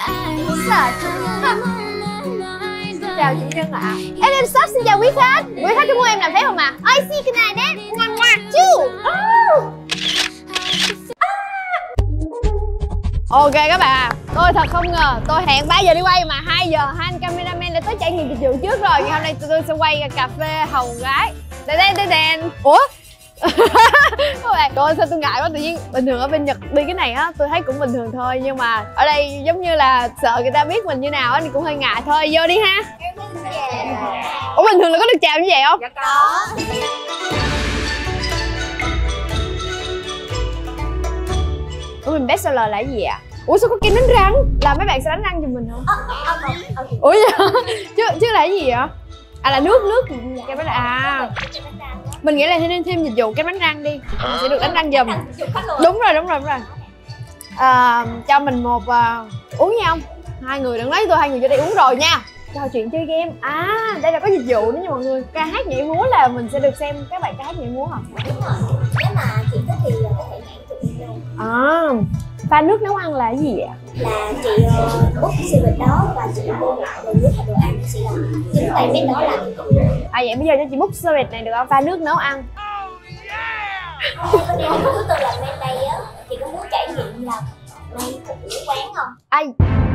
Sợ. Chào chủ nhân ạ. Em shop xin chào quý khách. Quý khách có muốn em làm phép không ạ? Ôi xin cái này đấy. Ngoan ngoan chú. Ok các bạn, tôi thật không ngờ tôi hẹn 3 giờ đi quay mà 2 giờ hai anh cameraman đã tới trải nghiệm dịch vụ trước rồi. Ngày hôm nay tôi sẽ quay cà phê hầu gái. Đèn. Ủa? Các bạn, trời sao tôi ngại quá, tự nhiên bình thường ở bên Nhật đi cái này á tôi thấy cũng bình thường thôi, nhưng mà ở đây giống như là sợ người ta biết mình như nào á thì cũng hơi ngại thôi. Vô đi ha. Ủa bình thường là có được chào như vậy không? Dạ có. Ủa mình best seller là cái gì ạ? Ủa sao có kem đánh răng? Là mấy bạn sẽ đánh răng giùm mình không? Ủa vậy? chứ là cái gì vậy? À là nước kem đánh răng à? Mình nghĩ là nên thêm dịch vụ kem đánh răng đi, mình sẽ được đánh răng giùm. Đúng rồi. Cho mình một uống nha không? Hai người đừng lấy tôi, hai người vô đây uống rồi nha. Trò chuyện chơi game. À đây là có dịch vụ nữa nha mọi người. Ca hát nhảy múa là mình sẽ được xem các bạn ca hát nhảy múa hả? Đúng rồi. Nếu mà chị thích thì có thể nhảy tụi em luôn. À pha nước nấu ăn là cái gì vậy? Là chị book siêu vịt đó và chị mua đồ nước và đồ ăn chị làm. Chứ các bạn biết đó là À vậy bây giờ cho chị book service này được không? Pha nước nấu ăn. Bên em thứ tư là bên đây á. Chị có muốn trải nghiệm là đây của quán không? Ai?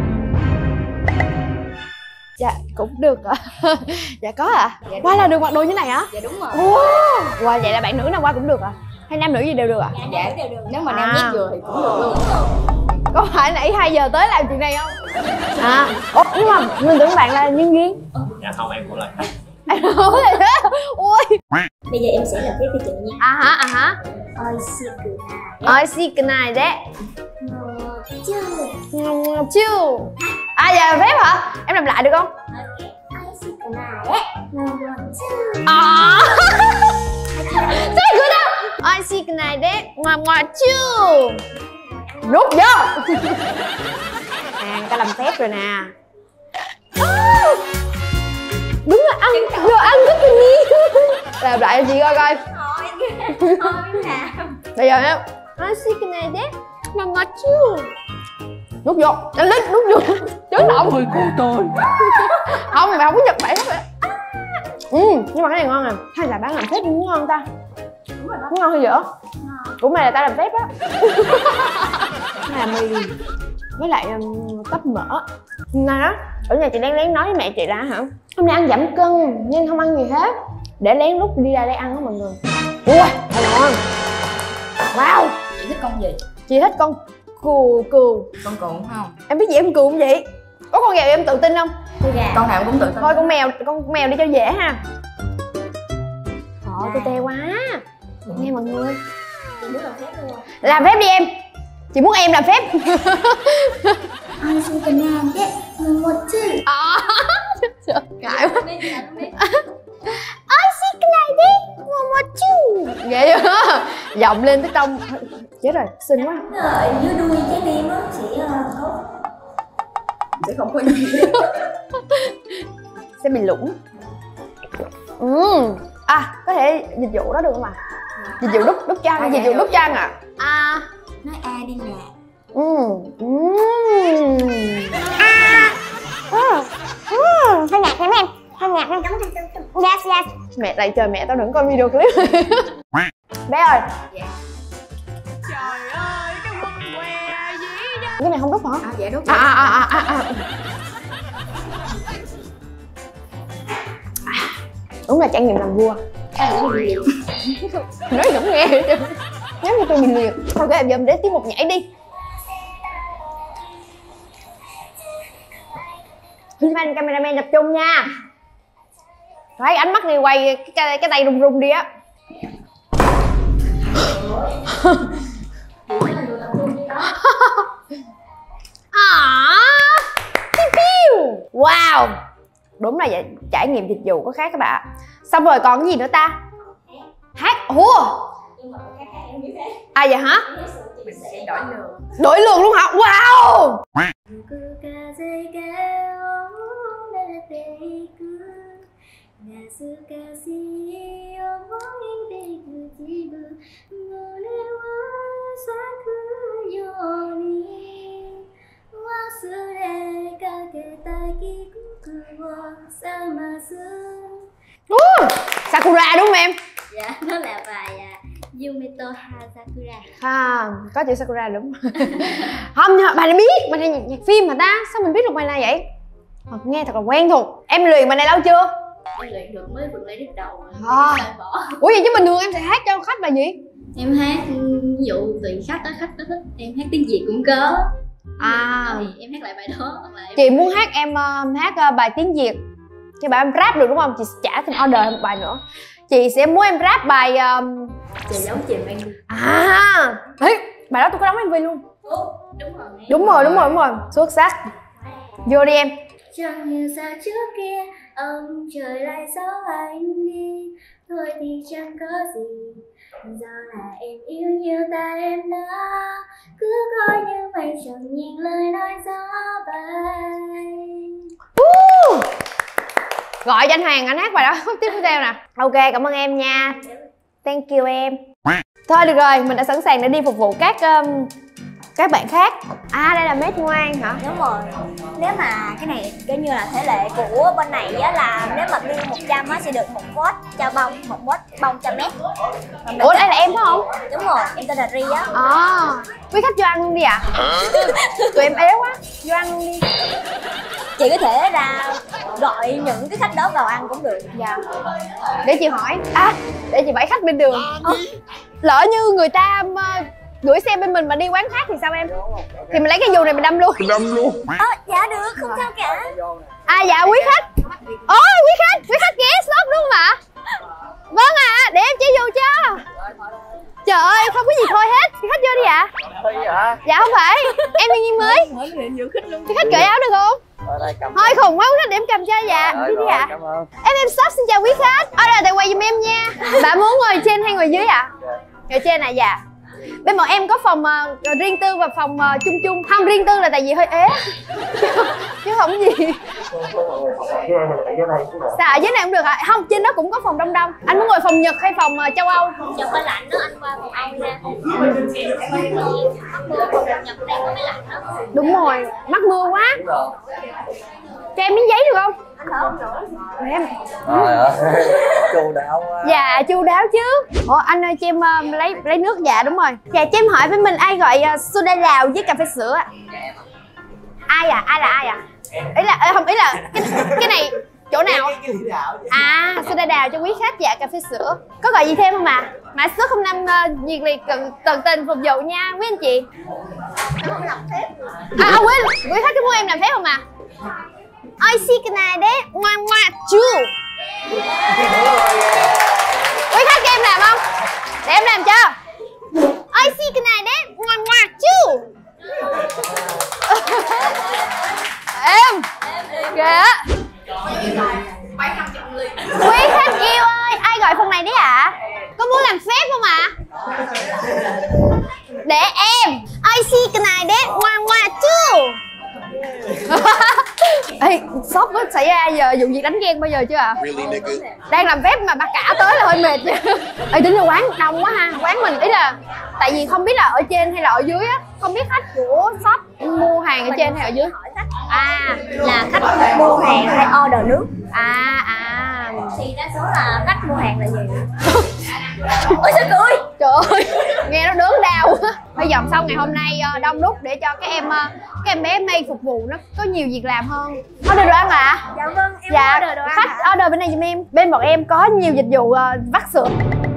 Dạ cũng được ạ. Dạ có ạ. Dạ, qua là được mặc đồ như này hả? Dạ đúng rồi. Wow, vậy là bạn nữ nào qua cũng được ạ? Hay nam nữ gì đều được ạ? Dạ đều được. Nếu mà nam nhét vừa thì cũng được luôn. Có phải nãy 2 giờ tới làm chuyện này không? À, nhưng mà mình tưởng bạn là nhân viên. Dạ không, em cũng là khách. Anh nói vậy đó. Ui. Bây giờ em sẽ làm phép với chị nha. À hả? Ôi Ôi cái này đấy. chưa. Chưa. À giờ làm phép hả? Em làm lại được không? À. Thế good đâu. Ôi xì cái này đấy. Ngoà chưa. Rút vô. À người ta làm phép rồi nè. Đúng là ăn đồ ăn rất là nhiều. Làm lại cho chị coi coi. Thôi làm. Bây giờ em ôi xì cái này đấy. Ngoà chưa. Rút vô, nhanh lên, rút vô. Chấn động. Thôi cô tôi. Không, mày không có Nhật Bản hết. Nhưng mà cái này ngon à. Hay là bán làm phép cũng ngon ta? Đúng rồi đó. Ngon hay dở? Của mày là tao làm phép á. Này là mì với lại tấp mỡ. Này đó, ở nhà chị đang lén nói với mẹ chị là hả? Hôm nay ăn giảm cân nhưng không ăn gì hết. Để lén lút đi ra đây ăn đó mọi người. Ui, ngon. Wow. Chị thích con gì? Chị thích con cừu. Con cừu không? Em biết gì em cừu không vậy? Có con gà em tự tin không? Con nào cũng tự tin. Thôi con mèo đi cho dễ ha. Thôi tôi tê quá. Nghe mọi người. Chị muốn làm phép luôn. Làm phép đi em. Chị muốn em làm phép. Ôi xin cái này đấy. Một chữ. Ngại quá. Ôi xin cái này đi. Một chữ. Vậy hả? Giọng lên tới tông. Chết rồi, xinh quá. Ở dưới đuôi trái tim á chị có Sẽ không có gì. Sẽ bị lủng. À, có thể dịch vụ đó được không ạ? Dịch vụ đúc chăn, dịch vụ đúc chăn à? À. nói A đi nè. Hơi nhạt em. Hơi nhạt em. Yes. Mẹ lại trời mẹ tao đừng coi video clip. Bé ơi. Dạ. Trời ơi, cái quần què gì đó. Cái này không đúc hả? Dạ đúc. Đúng là trải nghiệm làm vua. Nói không nghe hết trơn. Nhắm như tôi bị liệt. Thôi các em giờ mình đến tiếp một nhảy đi. Xin anh cameraman tập trung nha. Thấy ánh mắt đi quay cái tay rung rung đi á. Wow. Đúng là vậy, trải nghiệm dịch vụ có khác các bạn. Xong rồi còn cái gì nữa ta? Hát. À vậy hả? Mình sẽ đổi lường. Đổi lường luôn hả? Wow. Sakura đúng không em? Dạ, đó là bài Yumeto Hazakura. Có chữ Sakura đúng. Không, bài này biết, bài này nhạc phim mà ta. Sao mình biết được bài này vậy? Nghe thật là quen thuộc. Em luyện bài này lâu chưa? Em luyện được mới vượt lấy đít đầu. Ủa vậy chứ bình thường em sẽ hát cho khách là gì? Em hát, ví dụ tùy khách có thích em hát tiếng Việt cũng có. Thì em hát lại bài đó. Chị muốn hát em hát bài tiếng Việt. Chị bảo em rap được đúng không? Chị sẽ trả thêm order một bài nữa. Chị sẽ muốn em rap bài Trời giống chìm em. Đấy, bài đó tôi có đóng MV luôn. Đúng rồi. Đúng rồi. Xuất sắc. Vô đi em. Chẳng như sao trước kia ông trời lại gió anh đi. Thôi thì chẳng có gì, do là em yêu nhiều ta em đã cứ coi như mây chẳng nhìn lời nói gió bay. Gọi cho anh Hoàng anh hát bài đó tiếp theo nè. Ok, cảm ơn em nha. Thank you em. Thôi được rồi, mình đã sẵn sàng để đi phục vụ các bạn khác. Đây là mét ngoan hả? Đúng rồi. Nếu mà cái này coi như là thể lệ của bên này á, là nếu mà bill 100 á sẽ được 1 vote cho bông, 1 vote bông cho mét. Ủa đây là em phải không? Đúng rồi, em tên là Ri á. Quý khách vô ăn luôn đi ạ. Tụi em éo quá, vô ăn luôn đi. Chị có thể ra gọi những cái khách đó vào ăn cũng được. Dạ. Để chị hỏi. Để chị bẫy khách bên đường. Lỡ như người ta gửi xe bên mình mà đi quán khác thì sao em? Thì mình lấy cái dù này mình đâm luôn. Dạ được, không sao cả. Dạ quý khách. Quý khách ghé stop đúng không ạ? Vâng ạ, để em chỉ dù cho. Trời ơi, không có gì thôi hết. Quý khách vô đi ạ. Dạ không phải, em đương nhiên mới. Quý khách cởi áo được không? Thôi khùng quá quý khách, để em cầm cho. Dạ, đi đi ạ. Em stop, xin chào quý khách. Order tại quầy giùm em nha. Bạn muốn ngồi trên hay ngồi dưới ạ? Ngồi trên ạ, dạ. Bên bọn em có phòng riêng tư và phòng chung chung. Không, riêng tư là tại vì hơi ế chứ không gì. Sao ở dưới này cũng được hả? Không, trên đó cũng có phòng đông đông. Anh muốn ngồi phòng Nhật hay phòng châu Âu? Nhật hơi lạnh đó, anh qua phòng Âu nha. Phòng Nhật đang có máy lạnh đó. Đúng rồi, mắc mưa quá. Cho em miếng giấy được không? Anh thở không nổi. Em chu đáo quá. Dạ chu đáo chứ. Anh ơi cho em lấy nước. Dạ đúng rồi. Dạ cho em hỏi với mình ai gọi soda đào với cà phê sữa ạ? Ai là ai ạ? Ý là cái này chỗ nào? Soda đào cho quý khách. Dạ cà phê sữa. Có gọi gì thêm không ạ? Mã số 05 nhiệt liệt tận tình phục vụ nha quý anh chị. Quên, quý khách có muốn em làm phép không ạ? Ôi xí cái này đấy, ngoan ngoan chú. Quý khách cho em làm không? Để em làm cho. Ôi xí cái này đấy, ngoan ngoan chú. Em kìa. Quý khách yêu ơi, ai gọi phần này đấy ạ? Có muốn làm phép không ạ? Để em. Ôi xí cái này đấy, ngoan ngoan chú. Ê, sốt có xảy ra giờ vụ việc đánh ghen bao giờ chưa ạ? Đang làm phép mà bà cả tới là hơi mệt nha. Ê, tính là quán đông quá ha. Quán mình ý là tại vì không biết là ở trên hay là ở dưới á. Không biết khách của shop mua hàng ở trên hay ở dưới. Là khách mua hàng hay order nước? Thì đa số là khách mua hàng là gì? Ôi sao cười? Trời ơi, nghe nó đớn đau quá. Bây giờ sau ngày hôm nay đông đúc để cho các em bé May phục vụ nó có nhiều việc làm hơn. Order đồ ăn ạ? Dạ vâng, em order đồ ăn. Khách order bên này giùm em. Bên bọn em có nhiều dịch vụ vắt sữa.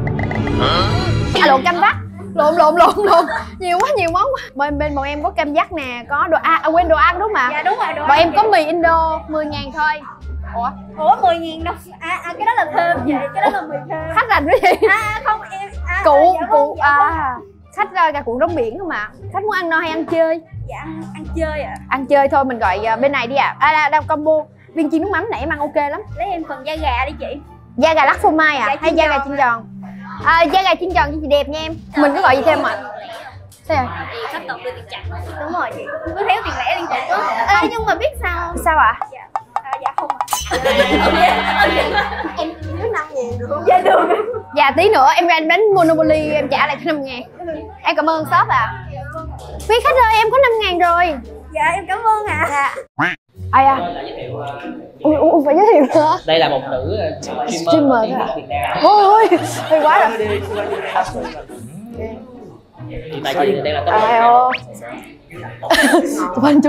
Lộn canh vắt. Lộn nhiều món quá. Bên bọn em có canh vắt nè, có đồ quên đồ ăn đúng không ạ? Dạ đúng rồi, đồ ăn. Bọn em có mì Indo 10.000 thôi. Ủa 10.000 đâu? Cái đó là thêm vậy, cái đó là mì thêm. Khách làm cái gì? Không em Cụ khách gà cuộn rong biển không ạ? Khách muốn ăn no hay ăn chơi? Dạ ăn chơi ạ. Ăn chơi thôi mình gọi bên này đi ạ. Đang combo viên chiên nước mắm nãy em ăn ok lắm. Lấy em phần da gà đi chị. Da gà lắc phô mai à? Hay da gà chiên giòn? Da gà chiên giòn cho chị đẹp nha em. Mình có gọi gì thêm ạ? Sao rồi? Khách còn đưa tiền chặt. Đúng rồi chị. Cứ theo tiền lẻ liên tục á. Nhưng mà biết sao? Sao ạ? Dạ không ạ. Em dưới 5.000 được không? Dạ được. Dạ tí nữa em ra em đánh Monopoly em trả lại 5.000. Em cảm ơn shop ạ. Quý khách ơi em có 5.000 rồi. Dạ em cảm ơn ạ. Dạ. Ai à? Ui, phải giới thiệu nữa. Đây là một nữ Streamer streamer thôi tiếng à? Việt Nam. Ôi, hơi quá rồi. Tại vì đây là tấm Ai ô. Chụp anh.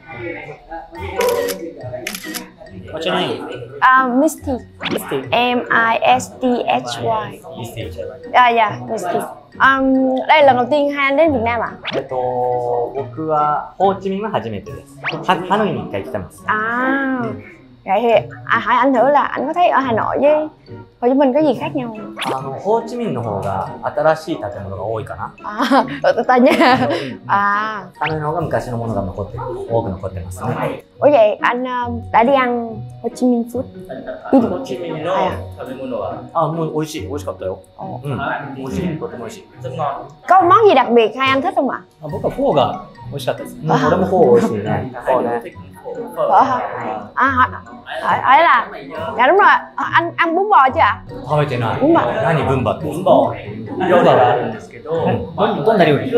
What's your name? Misty. Misty. M-I-S-T-H-Y. Misty. Dạ, Misty. Đây là lần đầu tiên hai anh đến Việt Nam ạ? 僕はホーチミンは初めてです。ハノイに1回来てます。 Vậy thì hỏi anh thử là anh có thấy ở Hà Nội với Hồ Chí Minh có gì khác nhau không? ホーチミンの方が新しい建物が多いかな。 Tao nha. ハノイの方が昔のものが多く残ってますね。 Ủa vậy anh đã đi ăn Hồ Chí Minh food? ホーチミンの食べ物はもう美味しかったよ。美味しい、とても美味しい。 rất ngon. Có món gì đặc biệt hai anh thích không ạ? 僕はフォーが美味しかったです。 俺もフォー美味しいね。フォーね。 Phở hả? Hỏi là dạ đúng rồi, anh ăn bún bò chưa ạ? 食べてない。 ブンバ。 何ブンバって？ ブンバ料理があるんですけど、どんな料理？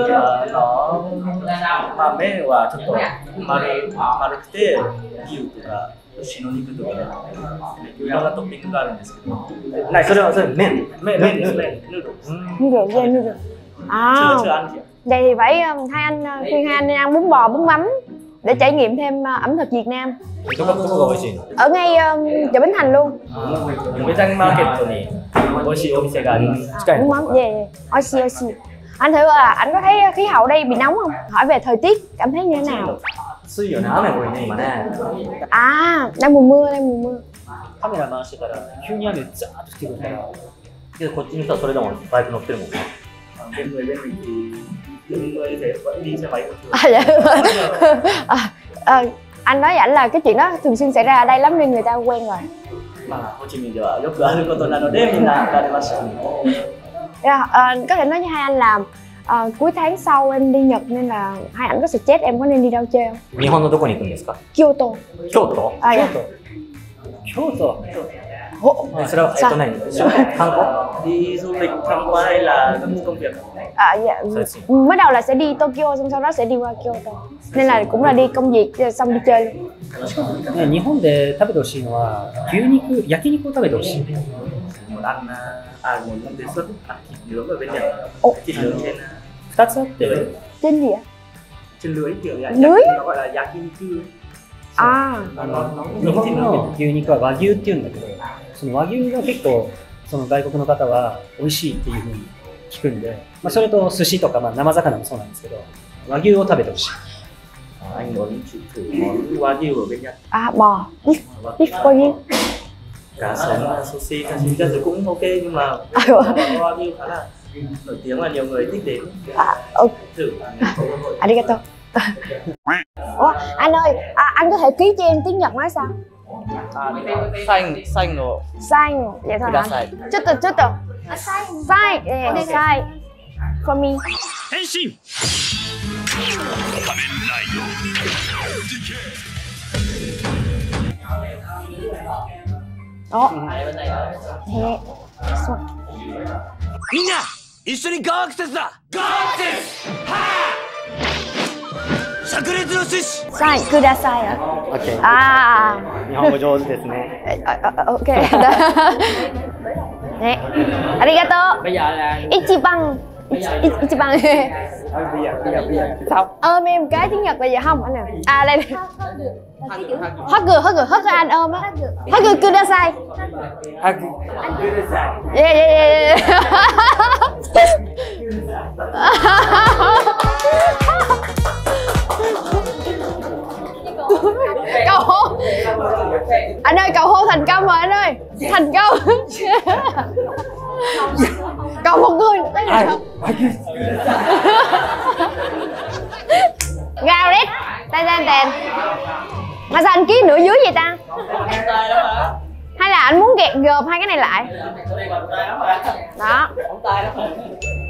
まあ麺はちょっと丸くて牛とか牛の肉とかいろんなトッピングがあるんですけど、 それは麺。 麺です。ヌードル。 Như được. chưa ăn chị ạ. Vậy thì phải hai anh khuyên hai anh nên ăn bún bò, bún mắm để trải nghiệm thêm ẩm thực Việt Nam. どこが美味しいの？ Ở ngay chợ Bến Thành luôn. 梅田マーケットに美味しいお店があります。 Bún mắm, yeah. Oxy. Anh thử là anh có thấy khí hậu đây bị nóng không? Hỏi về thời tiết cảm thấy như thế nào? 暑いよね。雨多いね今ね。 Đang mùa mưa. カメラ回してたら急に雨ザーッと降ってくるから。 けどこっちの人はそれでもバイク乗ってるもんね。 Cái người bên mình thì những người thì vẫn đi xe máy bình thường. Anh nói với ảnh là cái chuyện đó thường xuyên xảy ra ở đây lắm nên người ta quen rồi. まあホーチミンではよくあることなのでみんな慣れました。 Có thể nói với hai anh là cuối tháng sau em đi Nhật nên là hai ảnh có suggest em có nên đi đâu chơi không? 日本のどこに行くんですか？ Kyoto. 京都？ Dạ. 京都。 それは何？観光？ Đi du lịch tham quan hay là công việc? Dạ. Mới đầu là sẽ đi Tokyo xong sau đó sẽ đi qua Kyoto. Nên là cũng là đi công việc xong đi chơi luôn. 日本で食べてほしいのは焼肉を食べてほしい。 Muốn ăn muốn đề xuất ăn thịt nướng ở bên Nhật. Thịt nướng trên 2つあって、 Trên gì ạ? trên lưới kiểu như Lưới? nó gọi là yakiniku. 日本の牛肉は和牛っていうんだけど、その和牛が結構その外国の方は美味しいっていうふうに聞くんで、それと寿司とか生魚もそうなんですけど、和牛を食べてほしい。 Anh muốn thử món wagyu ở bên Nhật. Bò. Beef wagyu. Cá sống sushi Nhật thì cũng ok nhưng mà wagyu khá là nổi tiếng và nhiều người thích đến. Thử. Arigato. Ủa, anh ơi, anh có thể ký cho em tiếng Nhật nói sao? Xanh rồi. Xanh, vậy thôi hả? Chút từ. Sai, sai. For me. 変身仮面ライド Ủa? Thế. みんな一緒にガーアクセスだガーアクセスはあ炸裂の獅子 Sai, kudasai hả? OK。日本語上手ですね。 Ok. Nè. Arigato. Bây giờ là Ichiban. Ichiban. Sao? Ôm em cái tiếng Nhật là gì không anh nào? Đây. Hug anh ôm á. Hug kudasai. Yeah. Cầu hôn. Anh ơi, cầu hôn thành công rồi anh ơi. Thành công. Còn một người nữa tới rồi. Gào đấy. Tên. Mà sao anh ký nửa dưới vậy ta? Hay là anh muốn gộp hai cái này lại? Đó.